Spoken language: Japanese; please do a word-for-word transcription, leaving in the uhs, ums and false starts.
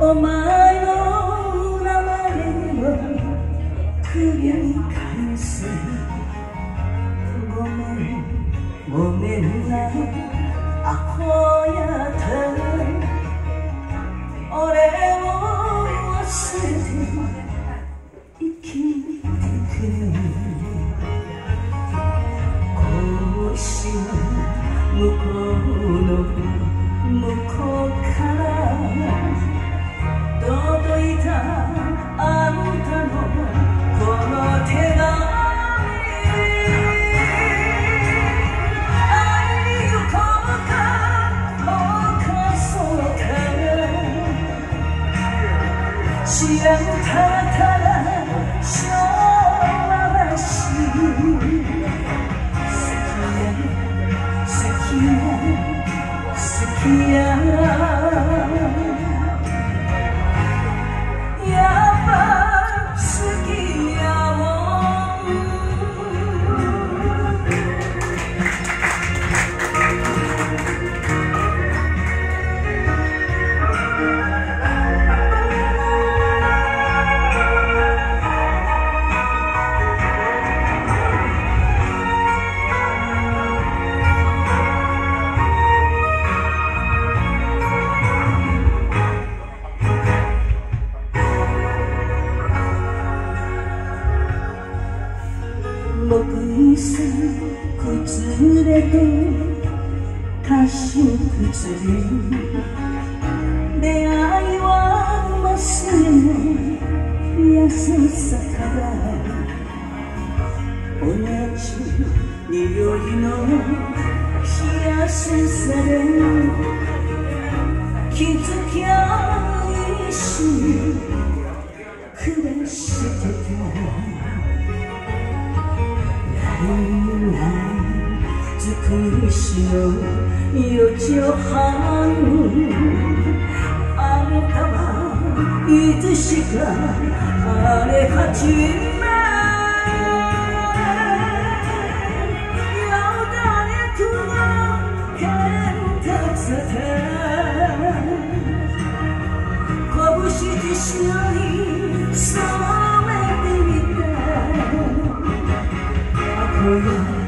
お前の名前を首に返す。ごめんごめんなアホやった俺を忘れて生きてくれ。格子の向こうの向こうから届いたあんたのこの手紙。会いに行こうかどうかそうか知らんたらたら昭和らしい。好きや好きややっぱ好きやもん。僕にさ崩れと多少崩れ出会いは忘れの優しさから同じ匂いの冷やしさで気づきゃ一緒に暮らしてた。尽くしの四畳半あなたはいつしか荒れ始めよだれくが剣立て拳自身に染めていた。